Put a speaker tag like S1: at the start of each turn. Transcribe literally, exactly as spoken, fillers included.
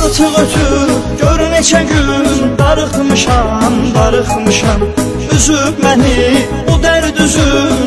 S1: Artıq ötüb gör neçə gün, darıxmışam, darıxmışam. Üzüb məni bu dərd üzüb